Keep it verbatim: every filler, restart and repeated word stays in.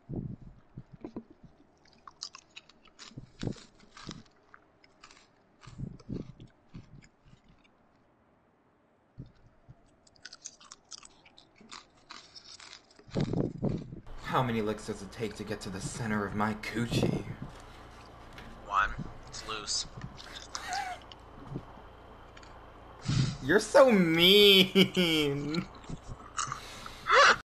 How many licks does it take to get to the center of my coochie? One. It's loose. You're so mean.